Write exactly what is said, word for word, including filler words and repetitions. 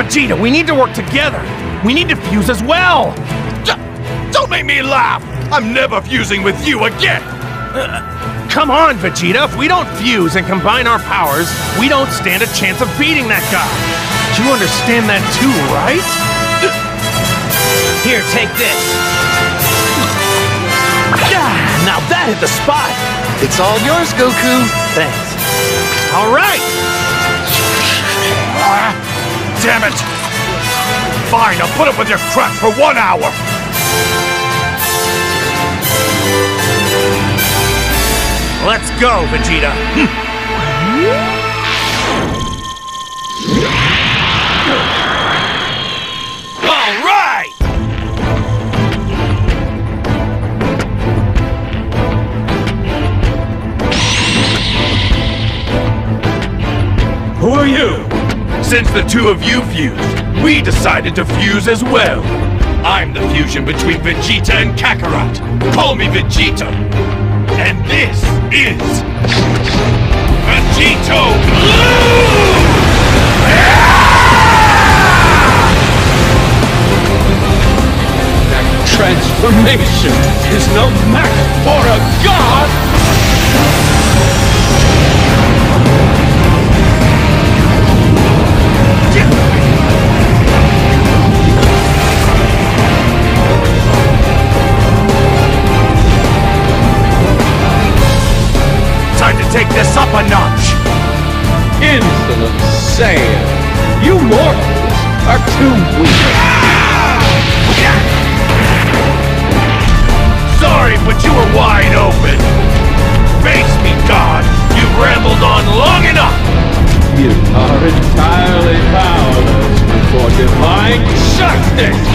Vegeta, we need to work together. We need to fuse as well. Don't make me laugh! I'm never fusing with you again! Uh, come on, Vegeta. If we don't fuse and combine our powers, we don't stand a chance of beating that guy. You understand that too, right? Here, take this. Ah, now that hit the spot. It's all yours, Goku. Thanks. All right. Ah, damn it! Fine, I'll put up with your crap for one hour! Let's go, Vegeta. All right! Who are you? Since the two of you fused, we decided to fuse as well. I'm the fusion between Vegeta and Kakarot. Call me Vegeta. And this is Vegito Blue! That transformation is no match for a god! Time to take this up a notch! Insolent Saiyan! You mortals are too weak! Sorry, but you were wide open! Face me, God! You've rambled on long enough! You are entirely powerless before divine justice!